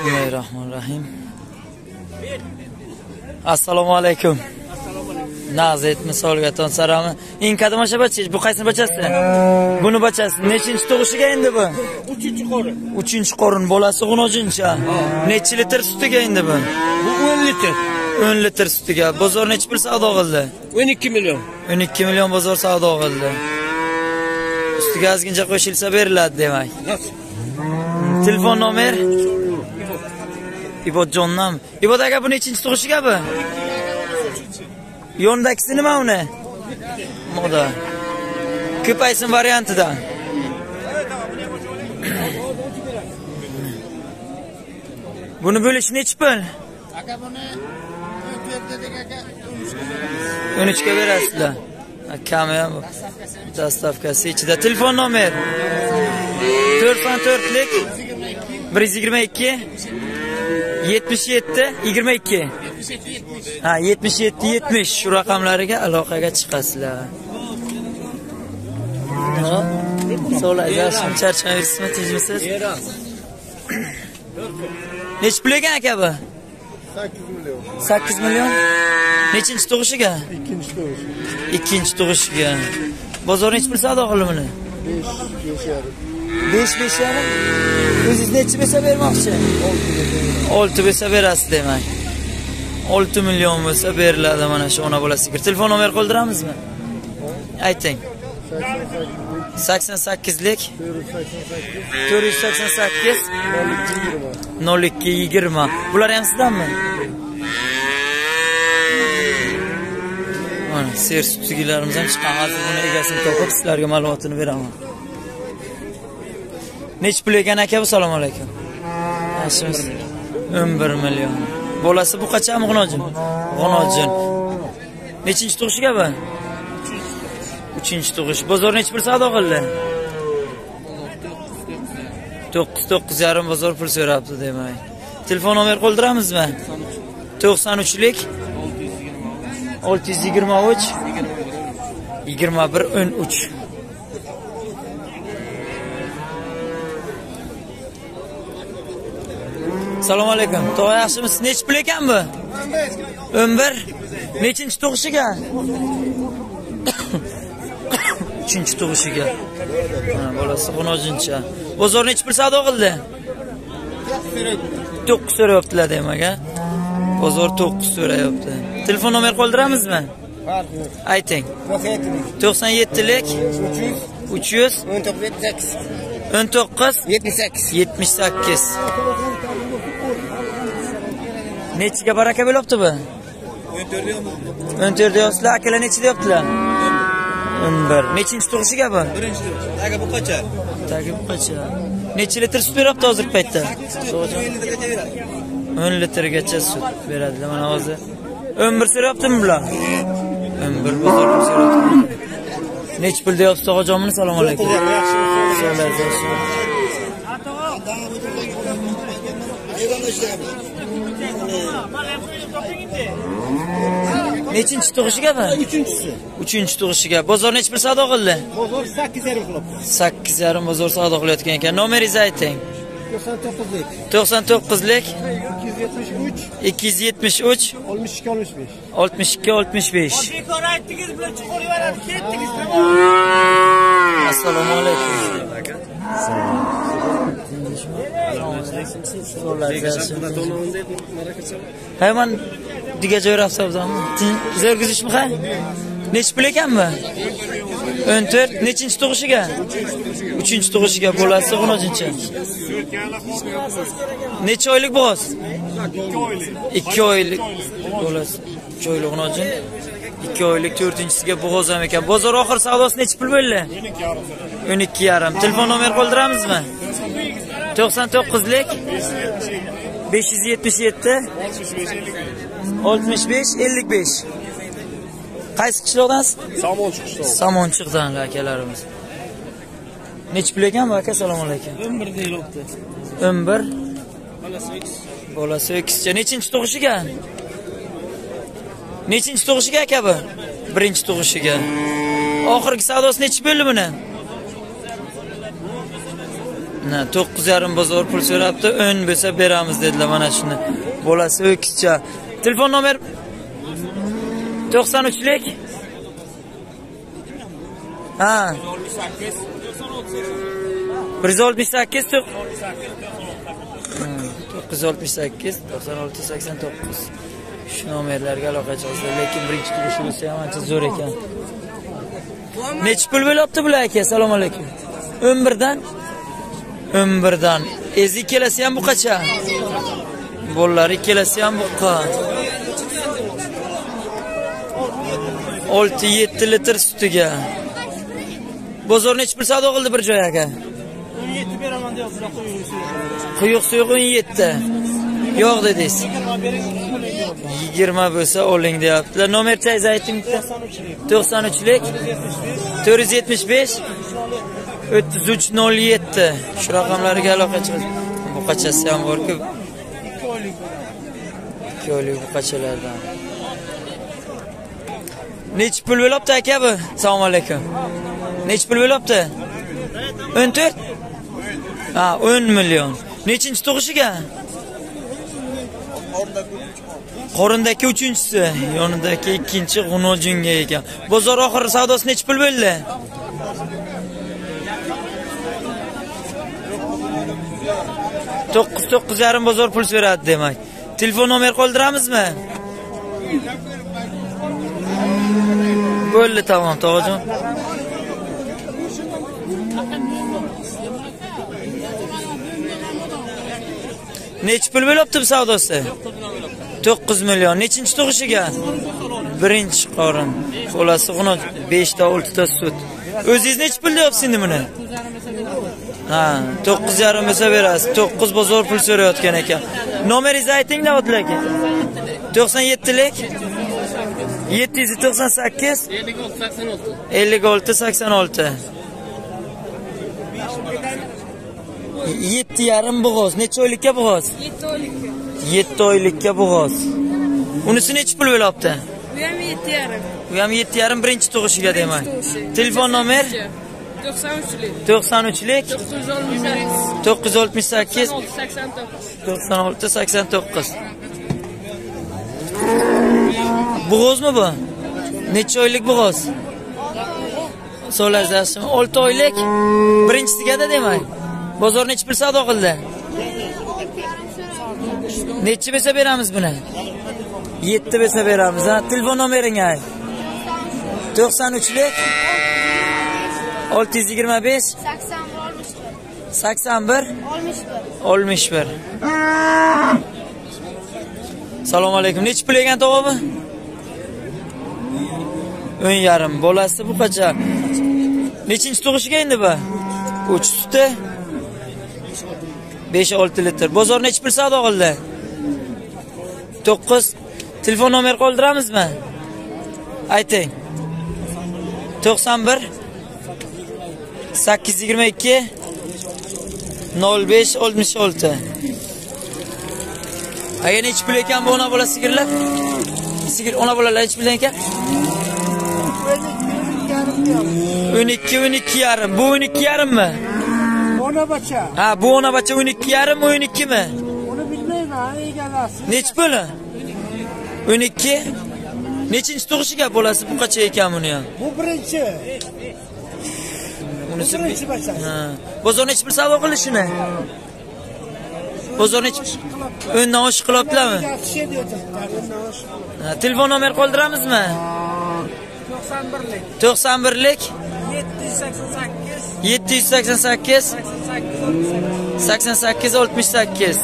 Bismillahirrahmanirrahim. Assalomu alaykum. Nazet misolgaton salami. Inkada masha bachasiz. Bu qaysini bachasi? Buni bachasi. Nechinchi tug'ishiga endi bu? 3-qorin. 3-qorin bolasi g'unojincha. Necha litr sutiga endi bu? Bu 10 litr. 10 litr sutiga. Bozor necha pul savdo qildi? 12 million. 12 million bozor savdo qildi. Ustiga ozgincha qo'shilsa beriladi demak. Telefon nomer? Ibodjondan. Ibod aka bu nechinchi tug'ishiga bu? Yondagisi nima uni? Moda. Ko'paysin variantidan. Buni bo'lish necha pul? Aka buni 13 ga berasizlar. Akami ham dastavkasi ichida. Telefon nomer 94lik 122 77 22. Ha 77 70 shu raqamlariga aloqaga chiqasizlar. So'laysiz, charchaysizmi, tejmisiz? Nech pul ekan aka bu? 8 million. 8 million. Nechinchi tug'ishiga? Ikkinchi tug'ishiga. Bozor nech pul savdo qildi buni? 5 yarim. O'zingiz necha bo'lsa bermoqchi? 6 bo'lsa berasiz demak. 6 million bo'lsa beriladi mana shu ona bola sigir. Telefon nomer qoldiramizmi? Ayting. 88lik 488 0220. Bular ham sizdanmi? Mana ser sutigilarimiz ham chiqqan. Hozir buni egasini topib sizlarga ma'lumotini beraman. Nech pul ekan aka? Assalomu alaykum. Yaxshimisiz? 11 million. Bolasi bu qachami g'unojin? G'unojin. Nechinchi tug'ishiga bu? 3-chi tug'ish. Bozor nech pul savdo qildi? 9.5 bozor pul so'rabdi demak. Telefon nomer qoldiramizmi? 93lik 623 21 13. Assalomu alaykum. To'g'ri yaxshimisiz? Nech pul ekan bu? 11. Nechinchi tug'ishiga? 3-chi tug'ishiga. Mana bolasi g'unojincha. Bozor nech pul savdo qildi? 9 so'rayaptilar demak, ha? Bozor 9 so'rayapti. Telefon nomer qoldiramizmi? Ayting. 97lik 300 19 78. Nechiga baraka bo'lyapti bu? 14 deyapsizlar, akalar nechi deyaptilar? 11. Nechinchi tug'ishiga bu? Birinchi tug'ish. Aka bu qacha? Tagi bu qacha? Necha litr sut beryapti hozirgi paytda? 10 litrgacha sut beradilar mana hozir. 11 so'rayaptimi bular? 11 bozor so'rayapti. Nech pul deyapsiz tog'ajonmi? Assalomu alaykum. Nechinchi tug'ishiga bu? 3-chi. 3-chi tug'ishiga. Bozor nech pul savdo qildi? Bozor 8,5 qilibdi. 8,5 bozor savdo qilayotgan ekan. Nomeringizni ayting. 99lik 99lik 273 273 62 65. 62 65. Bekor aytdingiz, bular chiqarib yuboradi. Ketdingiz. Assalomu alaykum. Hemen diga jo'rafsabdami? Zergizishmi ha? Nech pul ekan bu? 14. Nechinchi tug'ishiga? 3-chi tug'ishiga bolasi g'unojincha. Necha oylik bo'z? 2 oylik bolasi. 2 oylik g'unojin. 2 oylik 4-chisiga bo'g'oz ham ekan. Bozor oxir savdosi necha pul bo'ldi? 12,5. Telefon nomer qoldiramizmi? 99lik 577 65 55. Qaysi qishloqdansiz? Samonchiqdan akalarimiz. Nech pul ekan bu aka? Assalomu alaykum. 11 deyilibdi. 11. Bolasi 8. Nechinchi tug'ishiga? Nechinchi tug'ishiga aka bu? Birinchi tug'ishiga. Oxirgi savdosi nechi bo'ldi buni? 9,5 bozor pul so'rabdi, 10 bo'lsa beramiz dedilar mana shuni. Bolasi o'kizcha. Telefon nomer 93lik. Ha. 168 968 96 89. Shu nomerlarga aloqa qilasiz, lekin birinchi turishi bo'lsa ham ancha zo'r ekan. Necha pul bo'lyapti bular aka? Assalomu alaykum. 11dan. 11dan. Ezi kelasi ham buqacha. Bollari kelasi ham buqa. 6-7 litr sutiga. Bozor necha pul savdo qildi bir joy aka? 17 beraman deyapsiz, Quyuq suyuq 17. Yo'q dedingiz. 20 bo'lsa oling deyaptilar. Nomerchangizni ayting bitta. 93lik 475 3307. Shu raqamlarga aloqa qilasiz. Bu qachasi ham bor-ku. 2 oylik bu qachalardan. Necha pul bo'lyapti aka bu? Assalomu alaykum. Necha pul bo'lyapti? 14? Ha, 10 million. Nechinchi tug'ishiga? Qorindagi 3-chisi, yonidagi 2-chi g'unojunga ekan. Bozor oxiri savdosi necha pul bo'ldi? To'qqiz yarim bozor pul so'radi demak. Telefon nomer qoldiramizmi? Bo'ldi, tamam, tog'ajon. Necha pul bo'lyapti bu savdosi? 9 million. Nechinchi tug'ishiga? Birinchi qorin. Xolasi g'unoj 5 ta 6 ta sut. O'zingiz necha pul deyapsiz endi buni? Ha, 9,5 bo'lsa berasiz. 9 bozor pul so'rayotgan ekan. Nomeringizni ayting-da o'tlarga. 97lik 798 56 86. 7,5 bo'g'oz. Necha oylikka bo'g'oz? 7 oylikka. 7 oylikka bo'g'oz. Unisi necha pul bo'lyapti? Bu ham 7,5. Bu ham 7,5 birinchi tug'ishiga demak. Telefon nomer 93lik 93lik 968 968 96 89. Bo'g'ozmi bu? Necha oylik bo'g'oz? So'lazasizmi? 6 oylik. Birinchisiga-da demak. Bozor necha pul savdo qildi? Necha bo'lsa beramiz buni? 7 bo'lsa beramiz. Ha, telefon nomering ay. 93lik 625 81 61. Assalomu alaykum. Necha pul ekan tog'ami? 10,5. Bolasi bu qacha? Nechinchi tug'ishiga endi bu? 3 suti 5-6 litr. Bozor necha pul savdo qildi? 9. Telefon nomer qoldiramizmi? Ayting. 91 822 05 66. Agar necha pul ekan bu ona bola sigirlar? Sigir ona bolalar necha pul ekan? 12,5. Bu 12,5 mi? Ona bacha. Ha, bu ona bacha 12,5 mi, 12 mi? Onu bilmayman, egalasi. Necha puli? 12. Nechinchi tug'ishiga bolasi bu qacha ekan buni ham? Bu birinchi. Bunisi Birinchi bacha. ha. Bozor necha pul savdo qilishini? Bozor necha? O'ndan oshiq qilibdilarmi? Yaxshi deyapti. Ha, telefon nomer qoldiramizmi? 91lik 91lik 788 788 88 68.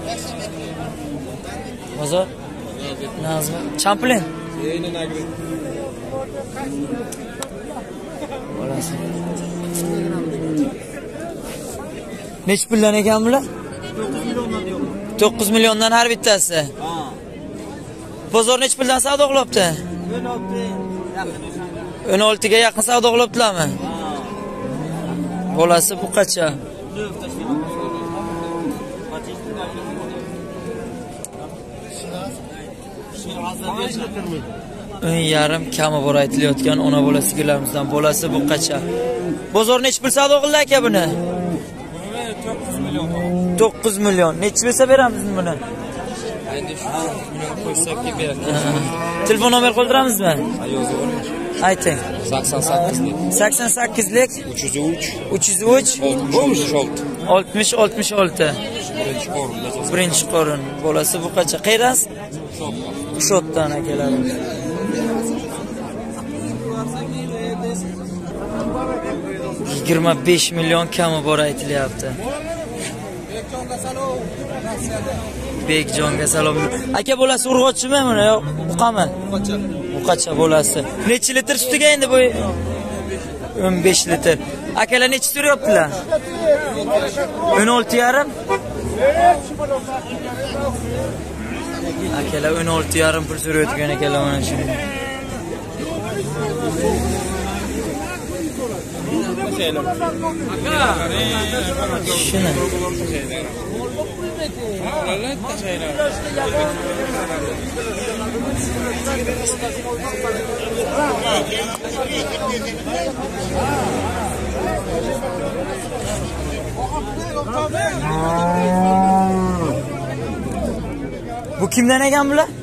Bozor? Nazmi? Champlin? Bolasi. Necha puldan ekan bular? 9 milliondan har bittasi. Bozor necha puldan savdo qilibdi? 16 ga yaqin savdo qilibdilarmi? Bolasi bu qacha? Yarim kami bor aytilayotgan ona bola sigirlarimizdan. Bolasi bu qacha? Bozor necha pul savdo qildi aka buni? 9 milyon. Necha bo'lsa beramiz buni? Endi shu million qo'ysak beramiz. Telefon nomer qoldiramizmi? Yozib olamiz. Ayting. 88lik 88lik 303 303 66 60 66. Birinchi qorin. Bolasi bu qancha? Qayras? Shotdan akalar. $25 milyon kami bor aytilyapti. Bekjonga salom. Aka bolasi urg'ochimi buni yo buqami? Buqacha bolasi. Necha litr sutiga endi bu? 15 litr. Akalar necha so'rayaptilar? 16,5. Akalar 16,5 pul so'rayotgan akalar mana shuni. Shuni. Bu kimdan ekan bular?